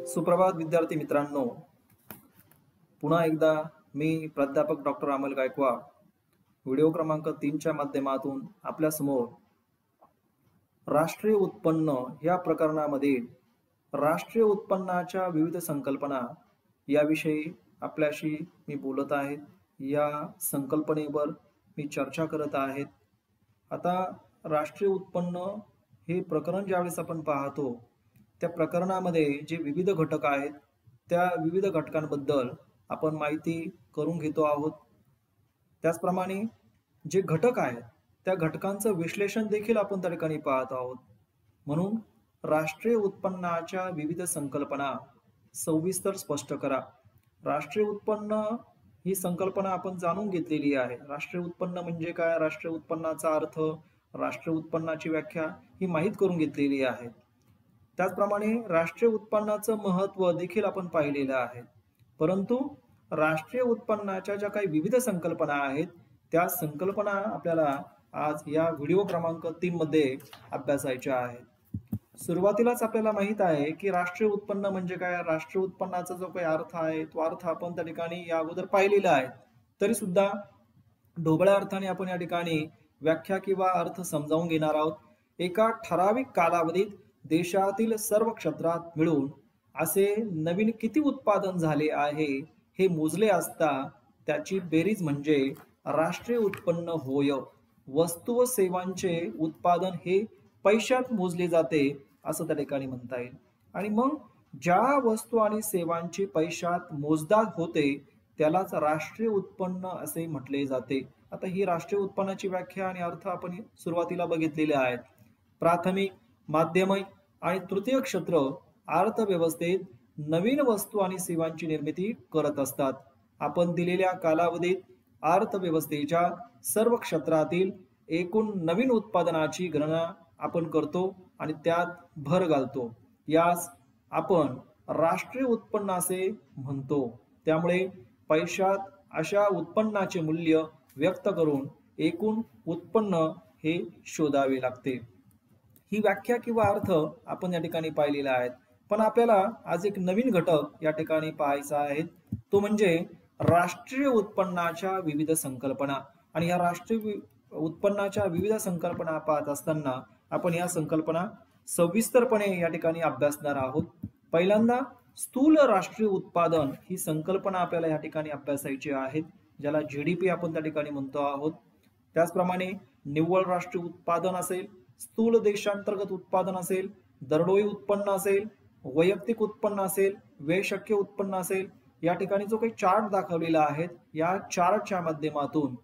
सुप्रभात विद्यार्थी मित्रांनो, पुन्हा एकदा मी प्राध्यापक डॉक्टर अमल गायकवाड व्हिडिओ क्रमांक 3च्या माध्यमातून आपल्या समोर राष्ट्रीय उत्पन्न या प्रकरणामध्ये राष्ट्रीय उत्पन्नाच्या विविध संकल्पना याविषयी आपल्याशी मी बोलत आहे। या संकल्पनेवर मी चर्चा करत आहे। आता राष्ट्रीय उत्पन्न हे प्रकरण ज्यावेळेस आपण पाहतो त्या प्रकरणामध्ये जे विविध घटक आहेत त्या विविध घटकांबद्दल आपण माहिती करून घेतो आहोत। त्याचप्रमाणे जे घटक आहेत त्या घटकांचं विश्लेषण देखील आपण त्या ठिकाणी पाहत आहोत। म्हणून राष्ट्रीय उत्पन्नाच्या विविध संकल्पना सविस्तर स्पष्ट करा। राष्ट्रीय उत्पन्न ही संकल्पना आपण जाणून घेतलेली आहे। राष्ट्रीय उत्पन्न म्हणजे काय, राष्ट्रीय उत्पन्नाचा अर्थ, राष्ट्रीय उत्पन्नाची व्याख्या ही माहित करून घेतलेली आहे। त्याचप्रमाणे राष्ट्रीय उत्पन्नाचं महत्त्व देखील आपण पाहिलेलं आहे। परंतु राष्ट्रीय उत्पन्नाच्या ज्या काही विविध संकल्पना आहेत त्या संकल्पना आपल्याला आज या व्हिडिओ क्रमांक 3 मध्ये अभ्यासायच्या आहेत। सुरुवातीलाच आपल्याला माहित आहे की राष्ट्रीय उत्पन्न म्हणजे काय, राष्ट्रीय उत्पन्नाचा जो काही अर्थ आहे तो अर्थ आपण त्या ठिकाणी या अगोदर पाहिलेला आहे। तरी सुद्धा ढोबळ्या अर्थाने आपण या ठिकाणी व्याख्या किंवा अर्थ समजावून घेणार आहोत। एका ठराविक कालावधीत देशातील सर्व क्षेत्रात मिळून असे नवीन किती उत्पादन झाले आहे हे मोजले असता त्याची बेरीज म्हणजे राष्ट्रीय उत्पन्न होय। वस्तू व सेवांचे उत्पादन हे पैशात मोजले जाते असं त्या ठिकाणी म्हणता येईल। आणि मग ज्या वस्तू आणि सेवांची पैशात मोजदाद होते त्यालाच राष्ट्रीय उत्पन्न असे म्हटले जाते। आता ही राष्ट्रीय उत्पन्नाची व्याख्या आणि अर्थ आपण सुरुवातीला बघितलेले आहेत। प्राथमिक, माध्यमिक आणि तृतीय क्षेत्र अर्थव्यवस्थेत नवीन वस्तू आणि सेवांची निर्मिती करत असतात। आपण दिलेल्या कालावधीत अर्थव्यवस्थेच्या सर्व क्षेत्रातील एकूण नवीन उत्पादनाची गणना आपण करतो आणि त्यात भर घालतो। यास आपण राष्ट्रीय उत्पन्न असे म्हणतो। त्यामुळे पैशात अशा उत्पन्नाचे मूल्य व्यक्त करून एकूण उत्पन्न हे शोधावे लागते। ही व्याख्या किंवा अर्थ आपण या ठिकाणी पाहिलेला आहे। पण आपल्याला आज एक नवीन घटक या ठिकाणी पाहायचा आहे, तो म्हणजे राष्ट्रीय उत्पन्नाच्या विविध संकल्पना। आणि या राष्ट्रीय उत्पन्नाच्या विविध संकल्पना पाहत असताना आपण या संकल्पना सविस्तरपणे या ठिकाणी अभ्यासणार आहोत। पहिल्यांदा स्थूल राष्ट्रीय उत्पादन ही संकल्पना आपल्याला या ठिकाणी अभ्यासायची आहे, ज्याला जीडीपी आपण त्या ठिकाणी म्हणतो आहोत। त्याचप्रमाणे निव्वळ राष्ट्रीय उत्पादन असेल, स्थूल देशांतर्गत उत्पादन असेल, दरडोई उत्पन्न असेल, वैयक्तिक उत्पन्न असेल, व्यय शक्य उत्पन्न असेल। या ठिकाणी जो काही चार्ट दाखवलेला आहे या चार्टच्या माध्यमातून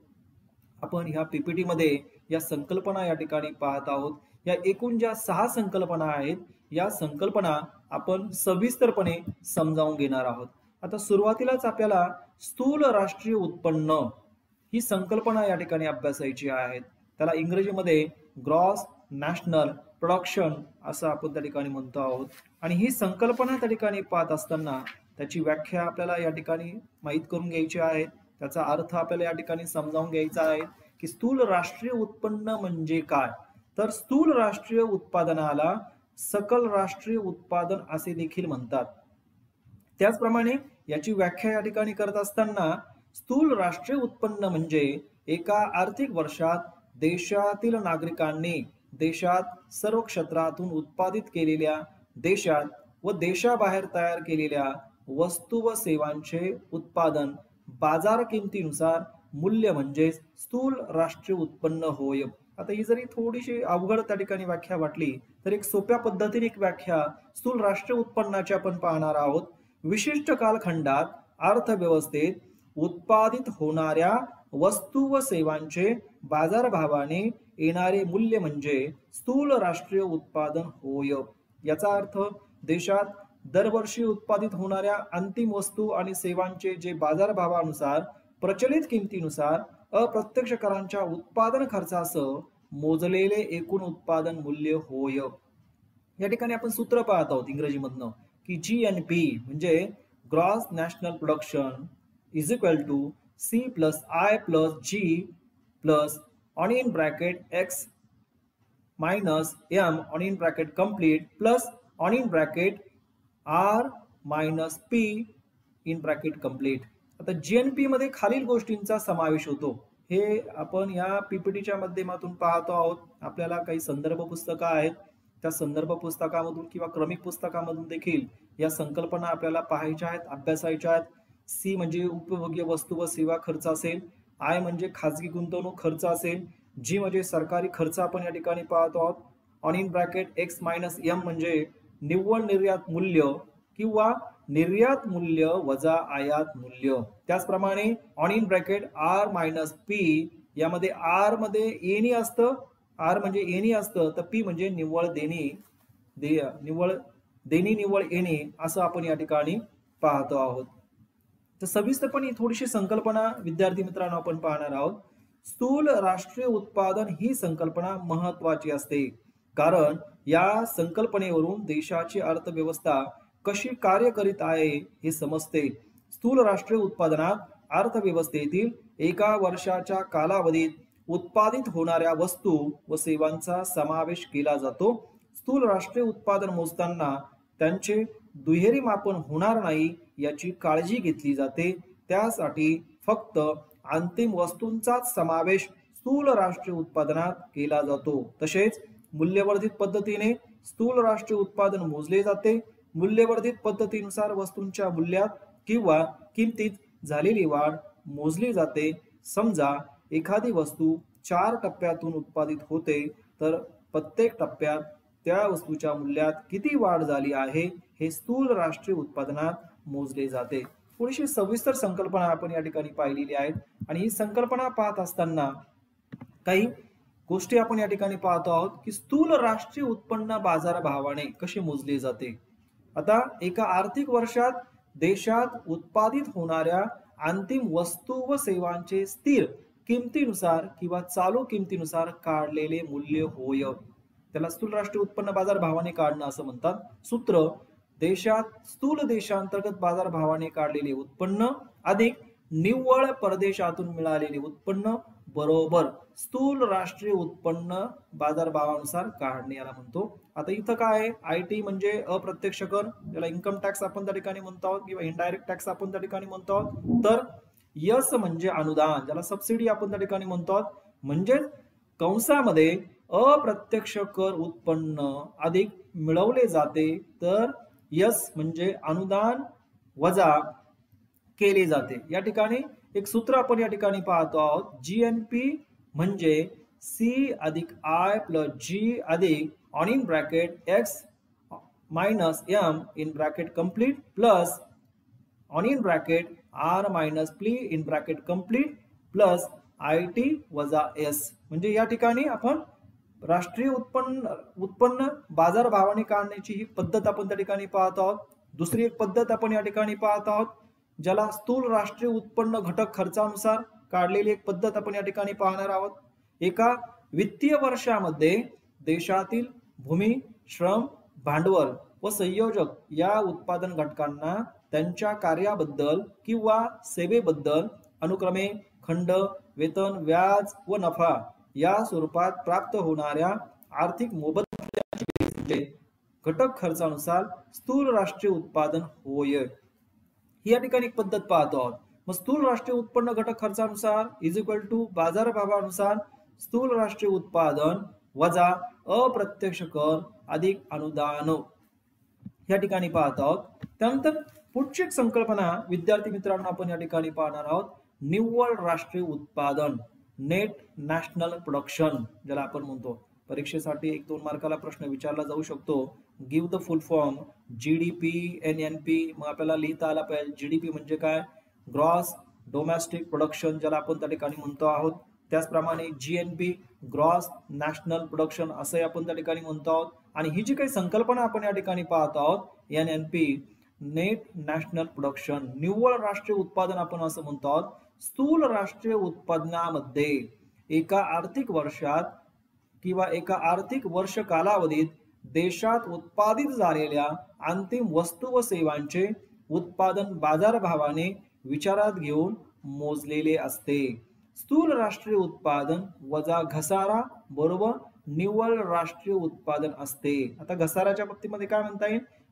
आपण ह्या पीपीटी मध्ये या संकल्पना या ठिकाणी पाहत आहोत। या एकूण ज्या 6 संकल्पना आहेत या संकल्पना आपण सविस्तरपणे समजावून घेणार आहोत। आता सुरुवातीलाच आपल्याला स्थूल राष्ट्रीय उत्पन्न ही संकल्पना या ठिकाणी अभ्यासायची आहे। त्याला इंग्रजीमध्ये ग्रॉस नॅशनल प्रोडक्शन असं आपण त्या ठिकाणी म्हणतो आहोत। आणि ही संकल्पना त्या ठिकाणी पाहत असताना त्याची व्याख्या आपल्याला या ठिकाणी माहित करून घ्यायची आहे। त्याचा अर्थ आपल्याला या ठिकाणी समजावून घ्यायचा आहे की स्थूल राष्ट्रीय उत्पन्न म्हणजे काय। तर स्थूल राष्ट्रीय उत्पादनाला सकल राष्ट्रीय उत्पादन असे देखील म्हणतात। त्याचप्रमाणे याची व्याख्या या ठिकाणी करत असताना स्थूल राष्ट्रीय उत्पन्न म्हणजे एका आर्थिक वर्षात देशातील नागरिकांनी देशात सर्व क्षेत्रातून उत्पादित केलेल्या देशात व देशाबाहेर तयार केलेल्या वस्तू व सेवांचे उत्पादन बाजार किमतीनुसार मूल्य म्हणजे स्थूल राष्ट्रीय उत्पन्न होय। आता ही जरी थोडीशी अवघड त्या ठिकाणी व्याख्या वाटली तर एक सोप्या पद्धतीने एक व्याख्या स्थूल राष्ट्रीय उत्पन्नाची आपण पाहणार आहोत। विशिष्ट कालखंडात अर्थव्यवस्थेत उत्पादित होणाऱ्या वस्तू व सेवांचे बाजारभावाने येणारे मूल्य म्हणजे स्थूल राष्ट्रीय उत्पादन होय। याचा अर्थ देशात दरवर्षी उत्पादित होणाऱ्या अंतिम वस्तू आणि सेवांचे जे बाजारभावानुसार प्रचलित किमतीनुसार अप्रत्यक्ष करांच्या उत्पादन खर्चासह मोजलेले एकूण उत्पादन मूल्य होय। या ठिकाणी आपण सूत्र पाहत आहोत इंग्रजीमधनं की GNP म्हणजे gross national production is equal to C plus I plus G plus on in bracket X minus M on in bracket complete plus on in bracket R minus P in bracket complete. आता GNP मध्ये खालील गोष्टींचा समावेश होतो. हे आपण या पीपीटीच्या माध्यमातून पाहतो आहोत. आपल्याला काही संदर्भ पुस्तकं आहेत, त्या संदर्भ पुस्तकामधून किंवा क्रमिक पुस्तकामधून देखील या संकल्पना आपल्याला पाहायच्या आहेत, अभ्यासायच्या आहेत. सी म्हणजे उपभोग्य वस्तू व सेवा खर्च असेल, आय म्हणजे खाजगी गुंतवणूक खर्च असेल, जी म्हणजे सरकारी खर्च आपण या ठिकाणी पाहतो आहोत. On in bracket X minus M म्हणजे निव्वळ निर्यात मूल्य किंवा निर्यात मूल्य वजा आयात मूल्य. त्याचप्रमाणे on in bracket R minus P, यामध्ये आर मध्ये एनी असतं, आर म्हणजे एनी असतं, तर पी म्हणजे निव्वळ देणी, निव्वळ एनी असं आपण या ठिकाणी पाहतो आहोत. तर सविस्तरपणे थोडीशी संकल्पना विद्यार्थी मित्रांनो आपण पाहणार आहोत. स्थूल राष्ट्रीय उत्पादन ही संकल्पना महत्वाची असते, कारण या संकल्पनेवरून देशाची अर्थव्यवस्था कशी कार्य करीत आहे हे समजते. स्थूल राष्ट्रीय उत्पादनात अर्थव्यवस्थेतील एका वर्षाच्या कालावधीत उत्पादित होणाऱ्या वस्तू व सेवांचा समावेश केला जातो. स्थूल राष्ट्रीय उत्पादन मोजताना त्यांचे दुहेरी मापन होणार नाही याची काळजी घेतली जाते. त्यासाठी फक्त अंतिम वस्तूंचाच समावेश स्थूल राष्ट्रीय उत्पादनात केला जातो. तसेच मूल्यवर्धित पद्धतीने स्थूल राष्ट्रीय उत्पादन मोजले जाते. मूल्यवर्धित पद्धतीनुसार वस्तूंच्या मूल्यात किंवा किमतीत झालेली वाढ मोजली जाते. समजा एखादी वस्तू 4 टप्प्यातून उत्पादित होते, तर प्रत्येक टप्प्यात त्या वस्तूच्या मूल्यात किती वाढ झाली आहे हे स्थूल राष्ट्रीय उत्पादनात मोजले जाते. थोडीशी सविस्तर संकल्पना आपण या ठिकाणी पाहिलेली आहे आणि ही संकल्पना पाहत असताना काही गोष्टी आपण या ठिकाणी पाहतो आहोत की स्थूल राष्ट्रीय उत्पन्न बाजारभावाने कसे मोजले जाते. आता एका आर्थिक वर्षात देशात उत्पादित होणाऱ्या अंतिम वस्तू व सेवांचे स्थिर किमतीनुसार किंवा चालू किमतीनुसार काढलेले मूल्य होय. त्याला स्थूल राष्ट्रीय उत्पन्न बाजारभावाने काढणं असं म्हणतात. सूत्र: देशात स्थूल देशांतर्गत बाजारभावाने काढलेले उत्पन्न अधिक निव्वळ परदेशातून मिळालेले उत्पन्न बरोबर स्थूल राष्ट्रीय उत्पन्न बाजारभावानुसार काढणे याला म्हणतो. आता इथं काय आहे, आयटी म्हणजे अप्रत्यक्ष कर, ज्याला इन्कम टॅक्स आपण त्या ठिकाणी म्हणतो आहोत किंवा इनडायरेक्ट टॅक्स आपण त्या ठिकाणी म्हणतो आहोत. तर यस म्हणजे अनुदान, ज्याला सबसिडी आपण त्या ठिकाणी म्हणतो आहोत. म्हणजे कंसामध्ये अप्रत्यक्ष कर उत्पन्न अधिक मिळवले जाते, तर यस म्हणजे अनुदान वजा केले जाते. या ठिकाणी एक सूत्र आपण या ठिकाणी पाहतो आहोत. जीएनपी म्हणजे सी अधिक आय प्लस जी अधिक on in bracket X minus M in bracket complete plus on in bracket R minus P in bracket complete plus I T वजा एस. म्हणजे या ठिकाणी आपण राष्ट्रीय उत्पन्न बाजारभावाने काढण्याची ही पद्धत आपण त्या ठिकाणी पाहतो आहोत. दुसरी एक पद्धत आपण या ठिकाणी पाहत आहोत, ज्याला स्थूल राष्ट्रीय उत्पन्न घटक खर्चानुसार काढलेली एक पद्धत आपण या ठिकाणी पाहणार आहोत. एका वित्तीय वर्षामध्ये देशातील भूमी, श्रम, भांडवल व संयोजक या उत्पादन घटकांना त्यांच्या कार्याबद्दल किंवा सेवेबद्दल अनुक्रमे खंड, वेतन, व्याज व नफा या स्वरूपात प्राप्त होणाऱ्या आर्थिक मोबदल्याचे घटक खर्चानुसार स्थूल राष्ट्रीय उत्पादन होय. ही या ठिकाणी एक पद्धत पाहतो आहोत. मग स्थूल राष्ट्रीय उत्पन्न घटक खर्चानुसार इज इक्वल टू बाजारभावानुसार स्थूल राष्ट्रीय उत्पादन वजा अप्रत्यक्ष कर अधिक अनुदान या ठिकाणी पाहत आहोत. त्यानंतर पुढची एक संकल्पना विद्यार्थी मित्रांनो आपण या ठिकाणी पाहणार आहोत, निव्वळ राष्ट्रीय उत्पादन, नेट नॅशनल प्रोडक्शन ज्याला आपण म्हणतो. परीक्षेसाठी 1-2 मार्काला प्रश्न विचारला जाऊ शकतो. Give the full form GDP NNP. मग आपल्याला लिहिता आला पाहिजे जीडीपी म्हणजे काय, ग्रॉस डोमेस्टिक प्रोडक्शन ज्याला आपण त्या ठिकाणी म्हणतो आहोत. त्याचप्रमाणे जीएनपी ग्रॉस नॅशनल प्रोडक्शन असं आपण त्या ठिकाणी म्हणतो आहोत. आणि ही जी काही संकल्पना आपण या ठिकाणी पाहत आहोत एनएनपी नेट नॅशनल प्रोडक्शन, निव्वळ राष्ट्रीय उत्पादन आपण असं म्हणतो आहोत. स्थूल राष्ट्रीय उत्पादनामध्ये एका आर्थिक वर्षात किंवा एका आर्थिक वर्ष कालावधीत देशात उत्पादित झालेल्या अंतिम वस्तू व सेवांचे उत्पादन बाजारभावाने विचारात घेऊन मोजलेले असते. स्थूल राष्ट्रीय उत्पादन वजा घसारा बरोबर निव्वळ राष्ट्रीय उत्पादन असते. आता घसाराच्या बाबतीमध्ये काय म्हणता येईल,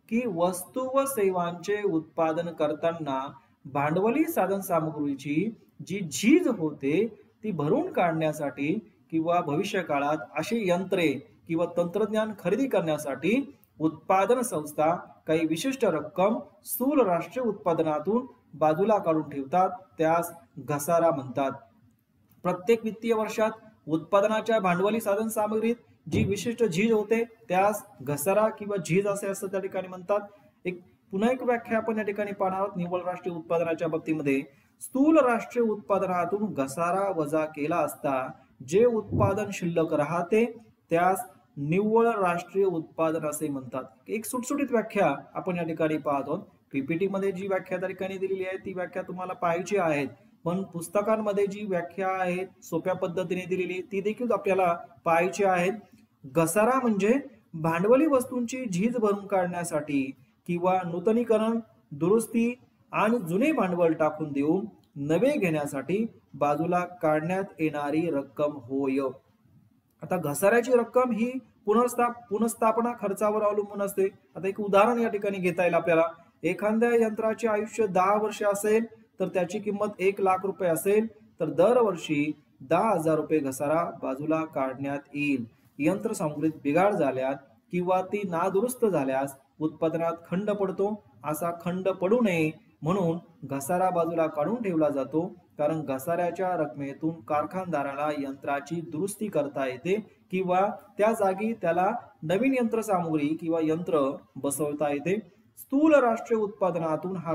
की वस्तू व सेवांचे उत्पादन करताना भांडवली साधन सामग्रीची जी झीज होते ती भरून काढण्यासाठी किंवा भविष्य काळात अशी यंत्रे किंवा तंत्रज्ञान खरेदी करण्यासाठी उत्पादन संस्था काही विशिष्ट रक्कम स्थूल राष्ट्रीय उत्पादनातून बाजूला काढून ठेवतात, त्यास घसारा म्हणतात. प्रत्येक वित्तीय वर्षात उत्पादनाच्या भांडवली साधन सामग्रीत जी विशिष्ट झीज होते त्यास घसारा किंवा झीज असे असं त्या ठिकाणी म्हणतात. पुन्हा एक व्याख्या आपण या ठिकाणी पाहणार आहोत. निव्वळ राष्ट्रीय उत्पादनाच्या बाबतीमध्ये स्थूल राष्ट्रीय उत्पादनातून घसारा वजा केला असता जे उत्पादन शिल्लक राहते त्यास निव्वळ राष्ट्रीय उत्पादन असे म्हणतात. एक सुटसुटीत व्याख्या आपण या ठिकाणी पाहतो. पीपीटी मध्ये जी व्याख्या त्या ठिकाणी दिलेली आहे ती व्याख्या तुम्हाला पाहायची आहे, पण पुस्तकांमध्ये जी व्याख्या आहे सोप्या पद्धतीने दिलेली ती देखील आपल्याला पाहायची आहे. घसारा म्हणजे भांडवली वस्तूंची झीज भरून काढण्यासाठी किंवा नूतनीकरण, दुरुस्ती आणि जुने भांडवल टाकून देऊन नवे घेण्यासाठी बाजूला काढण्यात येणारी रक्कम होय. आता घसाऱ्याची रक्कम ही पुनर्स्थापना खर्चावर अवलंबून असते. आता एक उदाहरण या ठिकाणी घेता येईल आपल्याला. एखाद्या यंत्राचे आयुष्य 10 वर्ष असेल तर त्याची किंमत 1 लाख रुपये असेल तर दरवर्षी 10,000 रुपये घसारा बाजूला काढण्यात येईल. यंत्रसामुग्रीत बिघाड झाल्यास किंवा ती नादुरुस्त झाल्यास उत्पादनात खंड पडतो. असा खंड पडू नये म्हणून घसारा बाजूला काढून ठेवला जातो, कारण घसाऱ्याच्या रकमेतून कारखानदाराला यंत्राची दुरुस्ती करता येते किंवा त्या जागी त्याला नवीन यंत्रसामुग्री किंवा यंत्र बसवता येते. स्थूल राष्ट्रीय उत्पादनातून हा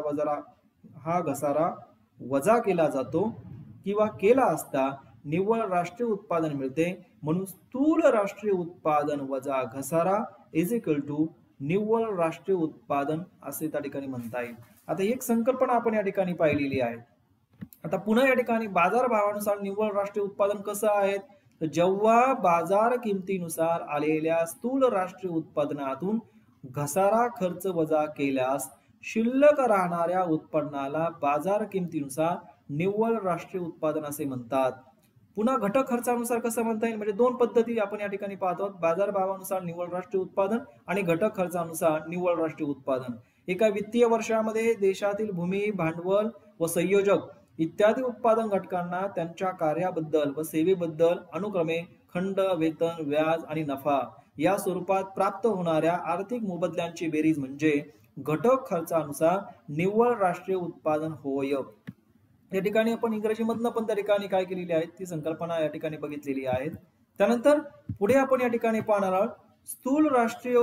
घसारा वजा केला जातो किंवा केला असता निव्वळ राष्ट्रीय उत्पादन मिळते. म्हणून स्थूल राष्ट्रीय उत्पादन वजा घसारा इज इक्वल टू निव्वळ राष्ट्रीय उत्पादन असे त्या ठिकाणी म्हणता येईल. आता एक संकल्पना आपण या ठिकाणी पाहिलेली आहे. आता पुन्हा या ठिकाणी बाजार भावानुसार निव्वळ राष्ट्रीय उत्पादन कसं आहे, तर जेव्हा बाजार किमतीनुसार आलेल्या स्थूल राष्ट्रीय उत्पादनातून घसारा खर्च वजा केल्यास शिल्लक राहणाऱ्या उत्पन्नाला बाजार किमतीनुसार निव्वळ राष्ट्रीय उत्पादन असे म्हणतात. पुन्हा घटक खर्चानुसार कसं म्हणता येईल, म्हणजे दोन पद्धती आपण या ठिकाणी पाहतो. बाजार भावानुसार निव्वळ राष्ट्रीय उत्पादन आणि घटक खर्चानुसार निव्वळ राष्ट्रीय उत्पादन. एका वित्तीय वर्षामध्ये देशातील भूमी, भांडवल व संयोजक इत्यादी उत्पादन घटकांना त्यांच्या कार्याबद्दल व सेवेबद्दल अनुक्रमे खंड, वेतन, व्याज आणि नफा या स्वरूपात प्राप्त होणाऱ्या आर्थिक मोबदल्यांची बेरीज म्हणजे घटक खर्चानुसार निव्वळ राष्ट्रीय उत्पादन होय. या ठिकाणी आपण इंग्रजीमधनं पण त्या ठिकाणी काय केलेली आहे ती संकल्पना या ठिकाणी बघितलेली आहे. त्यानंतर पुढे आपण या ठिकाणी पाहणार आहोत स्थूल राष्ट्रीय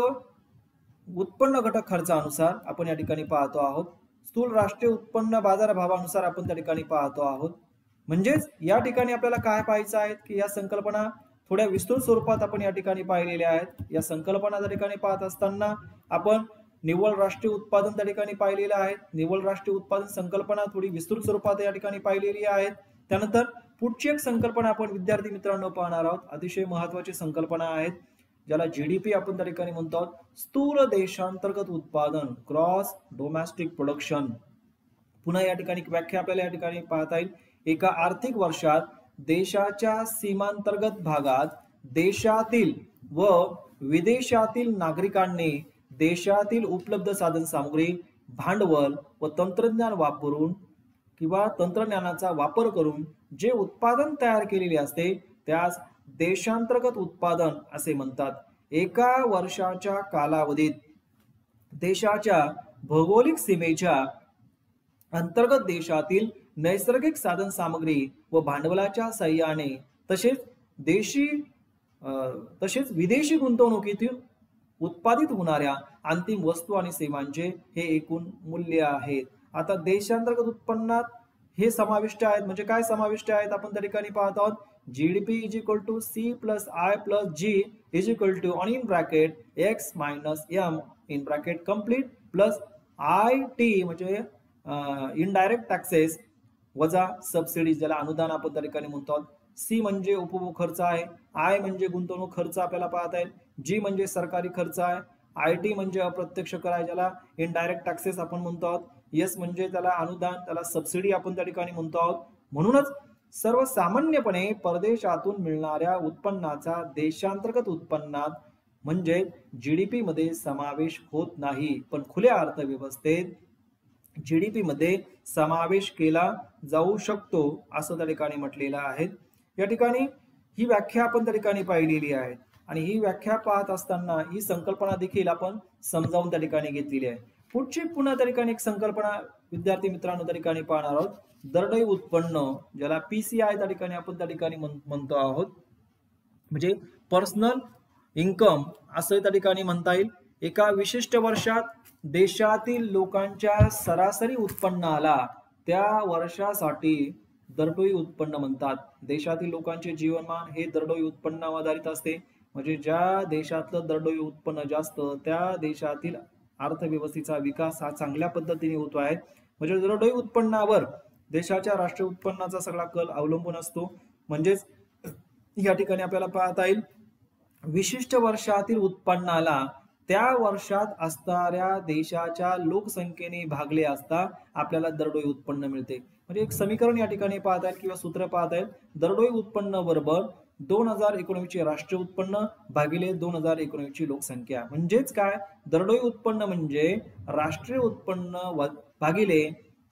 उत्पन्न घटक खर्चानुसार आपण या ठिकाणी पाहतो आहोत. स्थूल राष्ट्रीय उत्पन्न बाजार भावानुसार आपण त्या ठिकाणी पाहतो आहोत. म्हणजेच या ठिकाणी आपल्याला काय पाहायचं आहे की या संकल्पना थोड्या विस्तृत स्वरूपात आपण या ठिकाणी पाहिलेल्या आहेत. या संकल्पना त्या ठिकाणी पाहत असताना आपण निव्वळ राष्ट्रीय उत्पादन त्या ठिकाणी पाहिलेलं आहे. निव्वळ राष्ट्रीय उत्पादन संकल्पना थोडी विस्तृत स्वरूपात या ठिकाणी पाहिलेली आहे. त्यानंतर पुढची एक संकल्पना आपण विद्यार्थी मित्रांनो पाहणार आहोत. अतिशय महत्वाची संकल्पना आहेत ज्याला जीडीपी आपण त्या ठिकाणी म्हणतो. स्थूल देशांतर्गत उत्पादन, क्रॉस डोमेस्टिक प्रोडक्शन. पुन्हा या ठिकाणी व्याख्या आपल्याला या ठिकाणी पाहता येईल. एका आर्थिक वर्षात देशाच्या सीमांतर्गत भागात देशातील व विदेशातील नागरिकांनी देशातील उपलब्ध साधन सामग्री, भांडवल व तंत्रज्ञान वापरून किंवा तंत्रज्ञानाचा वापर करून जे उत्पादन तयार केलेले असते त्यास देशांतर्गत उत्पादन असे म्हणतात. एका वर्षाच्या कालावधीत देशाच्या भौगोलिक सीमेच्या अंतर्गत देशातील नैसर्गिक साधन सामग्री व भांडवलाच्या साह्याने तसेच विदेशी गुंतवणुकीतून उत्पादित होणाऱ्या अंतिम वस्तू आणि सेवांचे हे एकूण मूल्य आहे. आता देशांतर्गत उत्पन्नात हे समाविष्ट आहेत. म्हणजे काय समाविष्ट आहेत आपण त्या ठिकाणी पाहत आहोत. GDP is equal to C plus I plus G is equal to on in bracket X minus M in bracket complete plus I T म्हणजे इनडायरेक्ट टॅक्सेस वजा सबसिडी ज्याला अनुदान आपण त्या ठिकाणी म्हणतो. सी म्हणजे उपभोग खर्च आहे, आय म्हणजे गुंतवणूक खर्च आपल्याला पाहता येईल, जी म्हणजे सरकारी खर्च आहे, आय टी म्हणजे अप्रत्यक्ष कर आहे ज्याला इनडायरेक्ट टॅक्सेस आपण म्हणतो आहोत, एस म्हणजे त्याला अनुदान त्याला सबसिडी आपण त्या ठिकाणी म्हणतो आहोत. म्हणूनच सर्वसामान्यपणे परदेशातून मिळणाऱ्या उत्पन्नाचा देशांतर्गत उत्पन्नात म्हणजे जीडीपी मध्ये समावेश होत नाही, पण खुल्या अर्थव्यवस्थेत जीडीपी मध्ये समावेश केला जाऊ शकतो असं त्या ठिकाणी म्हटलेलं आहे. या ठिकाणी ही व्याख्या आपण त्या ठिकाणी पाहिलेली आहे आणि ही व्याख्या पाहत असताना ही संकल्पना देखील आपण समजावून त्या ठिकाणी घेतलेली आहे. पुढची पुन्हा त्या ठिकाणी एक संकल्पना विद्यार्थी मित्रांनो त्या ठिकाणी पाहणार आहोत. दरडोई उत्पन्न, ज्याला पीसीआय त्या ठिकाणी आपण त्या ठिकाणी म्हणतो आहोत, म्हणजे पर्सनल इन्कम असं त्या ठिकाणी म्हणता येईल. एका विशिष्ट वर्षात देशातील लोकांच्या सरासरी उत्पन्नाला त्या वर्षासाठी दरडोई उत्पन्न म्हणतात. देशातील लोकांचे जीवनमान हे दरडोई उत्पन्नावर आधारित असते. म्हणजे ज्या देशातलं दरडोई उत्पन्न जास्त त्या देशातील अर्थव्यवस्थेचा विकास हा चांगल्या पद्धतीने होतो आहे. म्हणजे दरडोई उत्पन्नावर देशाच्या राष्ट्रीय उत्पन्नाचा सगळा कल अवलंबून असतो. म्हणजेच या ठिकाणी आपल्याला पाहता येईल विशिष्ट वर्षातील उत्पन्नाला त्या वर्षात असणाऱ्या देशाच्या लोकसंख्येने भागले असता आपल्याला दरडोई उत्पन्न मिळते. म्हणजे एक समीकरण या ठिकाणी पाहत आहेत किंवा सूत्र पाहत आहेत. दरडोई उत्पन्न बरोबर 2019 चे राष्ट्रीय उत्पन्न भागिले 2019 ची लोकसंख्या. म्हणजेच काय, दरडोई उत्पन्न म्हणजे राष्ट्रीय उत्पन्न भागिले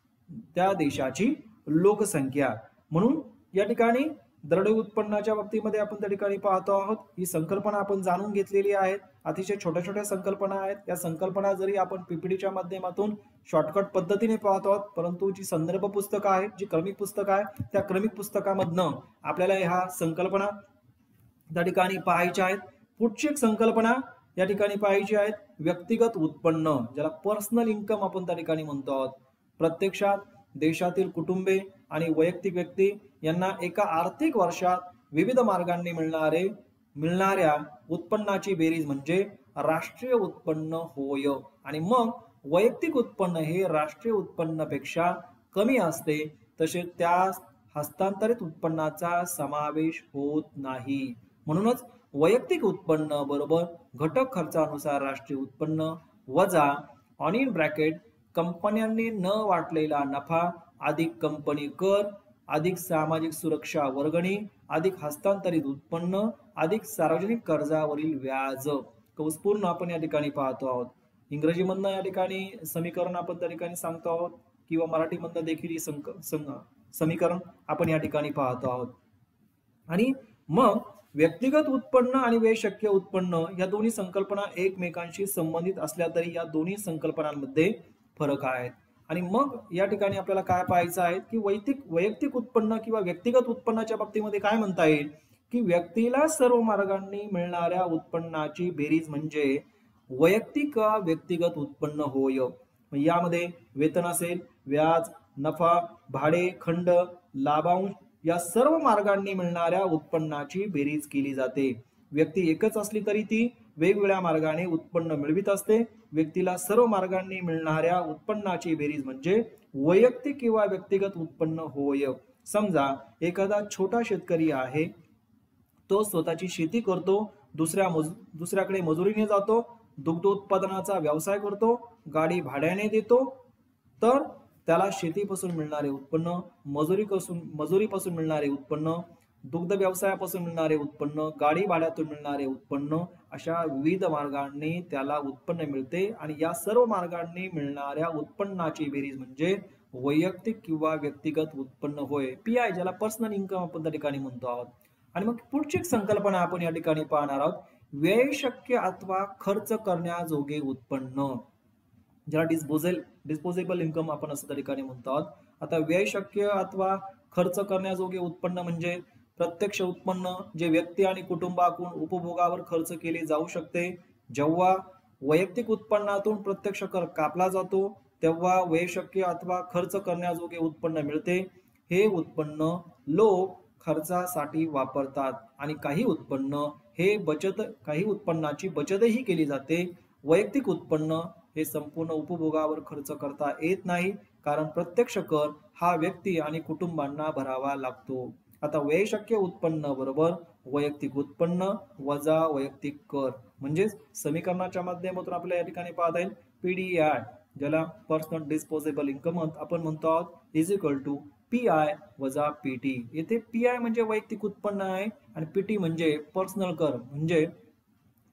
त्या देशाची लोकसंख्या. म्हणून या ठिकाणी दरडोई उत्पन्नाच्या बाबतीमध्ये आपण त्या ठिकाणी पाहतो आहोत. ही संकल्पना आपण जाणून घेतलेली आहे. अतिशय छोट्या छोट्या संकल्पना आहेत. या संकल्पना जरी आपण पीपीटीच्या माध्यमातून शॉर्टकट पद्धतीने पाहतो आहोत, परंतु जी संदर्भ पुस्तकं आहेत, जी क्रमिक पुस्तकं आहे, त्या क्रमिक पुस्तकामधनं आपल्याला ह्या संकल्पना त्या ठिकाणी पाहायच्या आहेत. पुढची एक संकल्पना या ठिकाणी पाहायची आहे, व्यक्तिगत उत्पन्न, ज्याला पर्सनल इन्कम आपण त्या ठिकाणी म्हणतो आहोत. प्रत्यक्षात देशातील कुटुंबे आणि वैयक्तिक व्यक्ती यांना एका आर्थिक वर्षात विविध मार्गांनी मिळणाऱ्या उत्पन्नाची बेरीज म्हणजे राष्ट्रीय उत्पन्न होय. आणि मग वैयक्तिक उत्पन्न हे राष्ट्रीय उत्पन्नापेक्षा कमी असते, तसेच त्या हस्तांतरित उत्पन्नाचा समावेश होत नाही. म्हणूनच वैयक्तिक उत्पन्न बरोबर घटक खर्चानुसार राष्ट्रीय उत्पन्न वजा ऑन इन ब्रॅकेट कंपन्यांनी न वाटलेला नफा अधिक कंपनी कर अधिक सामाजिक सुरक्षा वर्गणी अधिक हस्तांतरित उत्पन्न अधिक सार्वजनिक कर्जावरील व्याज. कौसपूर्ण आपण या ठिकाणी पाहतो आहोत. इंग्रजीमधनं या ठिकाणी समीकरण आपण त्या ठिकाणी सांगतो आहोत किंवा मराठीमधनं देखील ही समीकरण आपण या ठिकाणी पाहतो आहोत. आणि मग व्यक्तिगत उत्पन्न आणि व्यय शक्य उत्पन्न या दोन्ही संकल्पना एकमेकांशी संबंधित असल्या तरी या दोन्ही संकल्पनांमध्ये फरक आहेत. आणि मग या ठिकाणी आपल्याला काय पाहायचं आहे की वैयक्तिक उत्पन्न किंवा व्यक्तिगत उत्पन्नाच्या बाबतीमध्ये काय म्हणता येईल की व्यक्तीला सर्व मार्गांनी मिळणाऱ्या उत्पन्नाची बेरीज म्हणजे वैयक्तिक व्यक्तिगत उत्पन्न होय. यामध्ये वेतन असेल, व्याज, नफा, भाडे, खंड, लाभांश या सर्व मार्गांनी मिळणाऱ्या उत्पन्नाची बेरीज केली जाते. व्यक्ती एकच असली तरी ती वेगवेगळ्या मार्गाने उत्पन्न मिळवित असते. व्यक्तीला सर्व मार्गांनी मिळणाऱ्या उत्पन्नाची बेरीज म्हणजे वैयक्तिक किंवा व्यक्तिगत उत्पन्न होय. समजा एखादा छोटा शेतकरी आहे, तो स्वतःची शेती करतो, दुसऱ्याकडे मजुरीने जातो, दुग्ध उत्पादनाचा व्यवसाय करतो, गाडी भाड्याने देतो, तर त्याला शेतीपासून मिळणारे उत्पन्न, मजुरीपासून मिळणारे उत्पन्न, दुग्ध व्यवसायापासून मिळणारे उत्पन्न, गाडी भाड्यातून मिळणारे उत्पन्न, अशा विविध मार्गांनी त्याला उत्पन्न मिळते. आणि या सर्व मार्गांनी मिळणाऱ्या उत्पन्नाची बेरीज म्हणजे वैयक्तिक किंवा व्यक्तिगत उत्पन्न होय. पीआय, ज्याला पर्सनल इन्कम आपण त्या ठिकाणी म्हणतो आहोत. आणि मग पुढची संकल्पना आपण या ठिकाणी पाहणार आहोत, व्यय शक्य अथवा खर्च करण्याजोगे उत्पन्न, ज्याला डिस्पोजेबल इन्कम आपण असं त्या ठिकाणी म्हणतो आहोत. आता व्यय शक्य अथवा खर्च करण्याजोगे उत्पन्न म्हणजे प्रत्यक्ष उत्पन्न जे व्यक्ती आणि कुटुंबाकडून उपभोगावर खर्च केले जाऊ शकते. जेव्हा वैयक्तिक उत्पन्नातून प्रत्यक्ष कर कापला जातो तेव्हा व्यय शक्य अथवा खर्च करण्याजोगे उत्पन्न मिळते. हे उत्पन्न लोक खर्चासाठी वापरतात आणि काही उत्पन्नाची बचतही केली जाते. वैयक्तिक उत्पन्न हे संपूर्ण उपभोगावर खर्च करता येत नाही, कारण प्रत्यक्ष कर हा व्यक्ती आणि कुटुंबांना भरावा लागतो. आता व्यय शक्य उत्पन्न बरोबर वैयक्तिक उत्पन्न वजा वैयक्तिक कर, म्हणजेच समीकरणाच्या माध्यमातून आपल्याला या ठिकाणी पाहता येईल पीडीआय, ज्याला पर्सनल डिस्पोजेबल इन्कम आपण म्हणतो आहोत, इज इक्वल टू पीआय वजा पीटी. येथे पीआय म्हणजे वैयक्तिक उत्पन्न आहे आणि पीटी म्हणजे पर्सनल कर, म्हणजे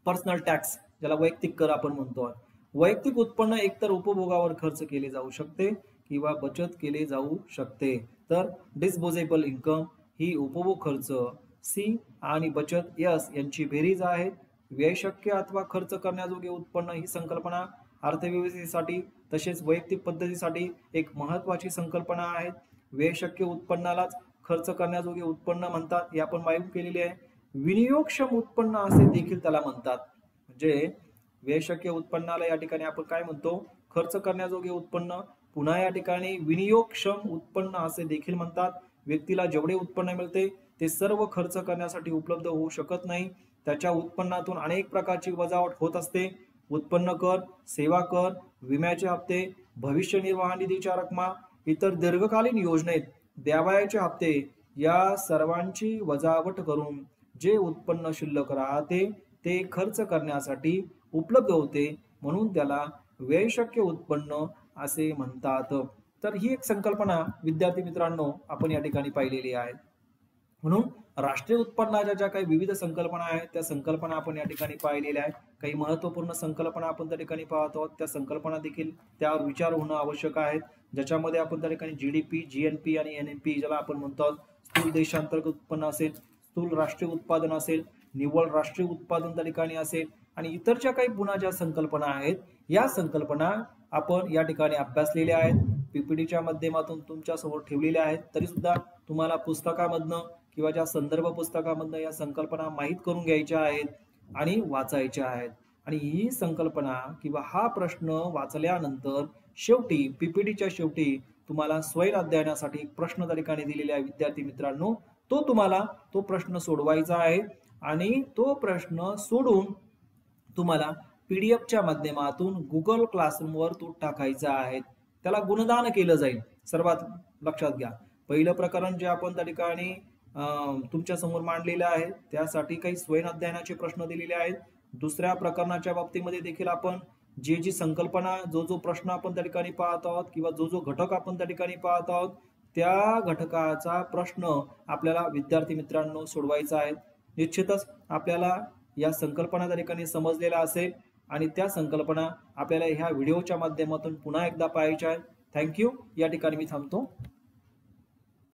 पर्सनल टॅक्स, ज्याला वैयक्तिक कर आपण म्हणतो. वैयक्तिक उत्पन्न एकतर उपभोगावर खर्च केले जाऊ शकते किंवा बचत केले जाऊ शकते. तर डिस्पोजेबल इन्कम ही उपभोग खर्च, सी आणि बचत यस यांची बेरीज आहे. व्ययशक्य अथवा खर्च करण्याजोगे उत्पन्न ही संकल्पना अर्थव्यवस्थेसाठी तसेच वैयक्तिक पद्धतीसाठी एक महत्वाची संकल्पना आहे. व्ययशक्य उत्पन्नालाच खर्च करण्याजोगे उत्पन्न म्हणतात, हे आपण माहिती केलेले आहे. विनियोगक्षम उत्पन्न असे देखील त्याला म्हणतात. म्हणजे व्ययशक्य उत्पन्नाला या ठिकाणी आपण काय म्हणतो, खर्च करण्याजोगे उत्पन्न. पुन्हा या ठिकाणी विनियोगक्षम उत्पन्न असे देखील म्हणतात. व्यक्तीला जेवढे उत्पन्न मिळते ते सर्व खर्च करण्यासाठी उपलब्ध होऊ शकत नाही. त्याच्या उत्पन्नातून अनेक प्रकारची वजावट होत असते. उत्पन्न कर, सेवा कर, विम्याचे हप्ते, भविष्य निर्वाह निधीच्या रकमा, इतर दीर्घकालीन योजनेत द्यावयाचे हप्ते या सर्वांची वजावट करून जे उत्पन्न शिल्लक राहते ते खर्च करण्यासाठी उपलब्ध होते, म्हणून त्याला व्ययशक्य उत्पन्न असे म्हणतात. तर ही एक संकल्पना विद्यार्थी मित्रांनो आपण या ठिकाणी पाहिलेली आहे. म्हणून राष्ट्रीय उत्पन्नाच्या ज्या काही विविध संकल्पना आहेत त्या संकल्पना आपण या ठिकाणी पाहिलेल्या आहेत. काही महत्त्वपूर्ण संकल्पना आपण त्या ठिकाणी पाहत आहोत. त्या संकल्पना देखील त्यावर विचार होणं आवश्यक आहे, ज्याच्यामध्ये आपण त्या ठिकाणी जीडीपी, जीएनपी आणि एनएनपी ज्याला आपण म्हणतो, स्थूल देशांतर्गत उत्पन्न असेल, स्थूल राष्ट्रीय उत्पादन असेल, निव्वळ राष्ट्रीय उत्पादन त्या ठिकाणी असेल आणि इतर ज्या काही पुन्हा ज्या संकल्पना आहेत या संकल्पना आपण या ठिकाणी अभ्यासलेल्या आहेत, पीपीटीच्या माध्यमातून तुमच्या समोर ठेवलेल्या आहेत. तरी सुद्धा तुम्हाला पुस्तकामधनं किंवा ज्या संदर्भ पुस्तकामधनं या संकल्पना माहीत करून घ्यायच्या आहेत आणि वाचायच्या आहेत. आणि ही संकल्पना किंवा हा प्रश्न वाचल्यानंतर शेवटी पीपीटीच्या शेवटी तुम्हाला स्वैर अध्ययनासाठी प्रश्न त्या ठिकाणी दिलेले आहे विद्यार्थी मित्रांनो. तुम्हाला तो प्रश्न सोडवायचा आहे आणि तो प्रश्न सोडून तुम्हाला पीडीएफच्या माध्यमातून गुगल क्लासरूमवर तो टाकायचा आहे. त्याला गुणदान केलं जाईल. सर्वात लक्षात घ्या, पहिलं प्रकरण जे आपण त्या ठिकाणी तुमच्या समोर मांडलेलं आहे त्यासाठी काही स्वयं अध्ययनाचे प्रश्न दिलेले आहेत. दुसऱ्या प्रकरणाच्या बाबतीमध्ये देखील आपण जी संकल्पना, जो प्रश्न आपण त्या ठिकाणी पाहत आहोत किंवा जो घटक आपण त्या ठिकाणी पाहत आहोत त्या घटकाचा प्रश्न आपल्याला विद्यार्थी मित्रांनो सोडवायचा आहे. निश्चितच आपल्याला या संकल्पना त्या ठिकाणी समजलेल्या असेल आणि त्या संकल्पना आपल्याला ह्या व्हिडिओच्या माध्यमातून पुन्हा एकदा पाहायच्या आहेत. थँक्यू. या ठिकाणी मी थांबतो.